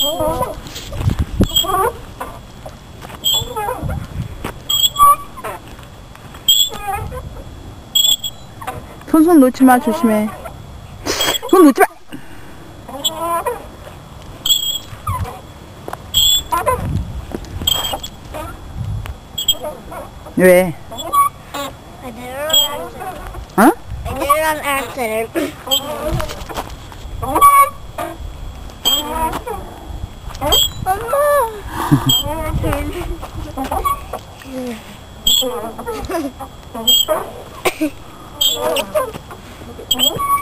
손 놓지 마, 조심해. 손 놓지 마! 왜? I did it on accident. 어? I did it on accident. 엄마.